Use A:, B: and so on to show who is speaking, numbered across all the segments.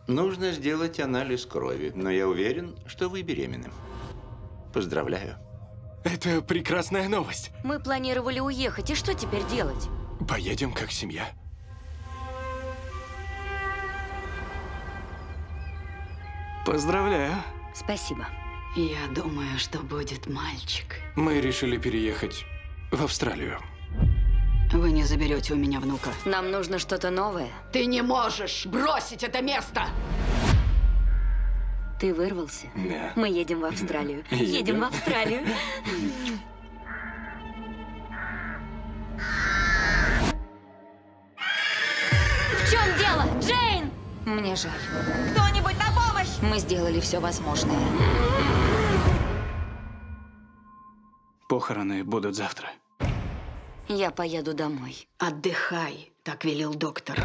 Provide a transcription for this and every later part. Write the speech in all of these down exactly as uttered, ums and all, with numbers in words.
A: Нужно сделать анализ крови, но я уверен, что вы беременны. Поздравляю.
B: Это прекрасная новость.
C: Мы планировали уехать, и что теперь делать?
B: Поедем как семья. Поздравляю.
C: Спасибо.
D: Я думаю, что будет мальчик.
B: Мы решили переехать в Австралию.
D: Вы не заберете у меня внука.
C: Нам нужно что-то новое.
D: Ты не можешь бросить это место!
C: Ты вырвался?
B: Да.
C: Мы едем в Австралию.
B: Едем.
C: Едем в Австралию. В чем дело? Джейн! Мне жаль.
E: Кто-нибудь на помощь!
C: Мы сделали все возможное.
B: Похороны будут завтра.
C: Я поеду домой.
D: Отдыхай, так велел доктор.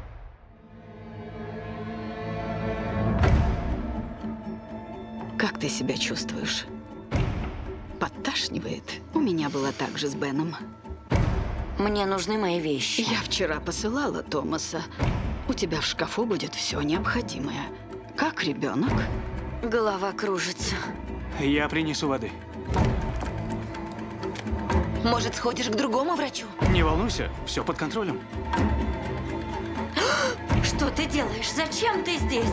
D: Как ты себя чувствуешь? Подташнивает? У меня было так же с Беном.
C: Мне нужны мои вещи.
D: Я вчера посылала Томаса. У тебя в шкафу будет все необходимое. Как ребенок?
C: Голова кружится.
B: Я принесу воды.
E: Может, сходишь к другому врачу?
B: Не волнуйся, все под контролем.
C: Что ты делаешь? Зачем ты здесь?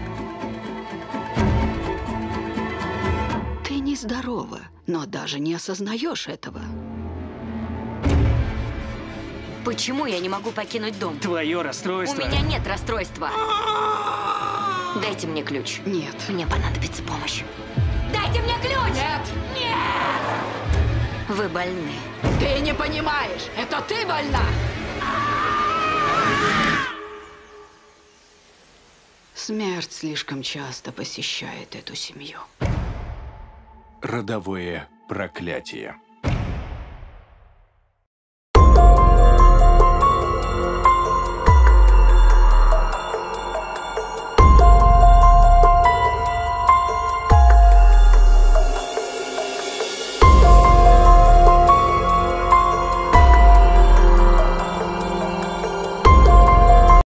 D: Ты нездорова, но даже не осознаешь этого.
C: Почему я не могу покинуть дом?
B: Твое
C: У
B: расстройство.
C: меня нет расстройства. Дайте мне ключ.
D: Нет.
C: Мне понадобится помощь. Дайте мне ключ!
D: Нет!
C: Вы больны.
D: Ты не понимаешь! Это ты больна! Смерть слишком часто посещает эту семью.
F: Родовое проклятие.